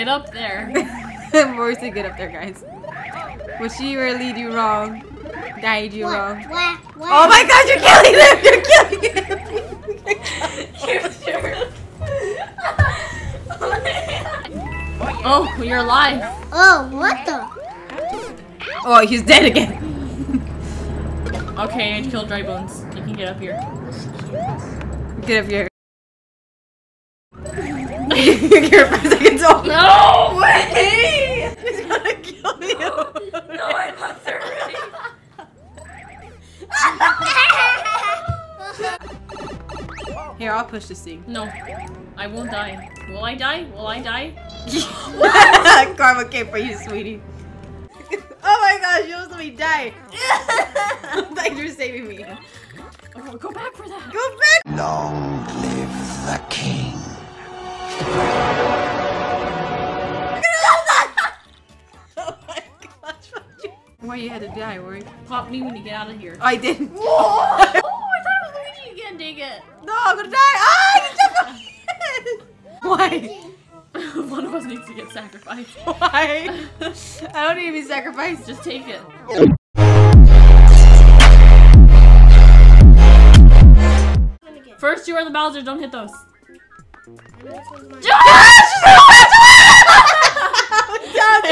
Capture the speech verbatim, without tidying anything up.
Get up there. Morrissey, get up there, guys. Will she really do wrong? Guide you What? wrong. What? What? Oh my god, you're killing him! You're killing him! Oh, you're alive. Oh, what the? Oh, he's dead again. Okay, I killed Dry Bones. You can get up here. Get up here. You're five seconds old. No way! He's gonna kill you. No, I'm not thirty. Here, I'll push this thing. No, I won't die. Will I die? Will I die? Karma came for you, sweetie. Oh my gosh, you almost let me die. Thanks for saving me. Oh, go back for that. Go back. Long live the king. Oh my gosh, why you had to die, Rory? Pop me when you get out of here. I didn't. Oh, I thought it was Luigi again, dang it. No, I'm gonna die. Ah, you jumped on my head. Why? One of us needs to get sacrificed. Why? I don't need to be sacrificed. Just take it. First, you are the Bowser. Don't hit those. Down,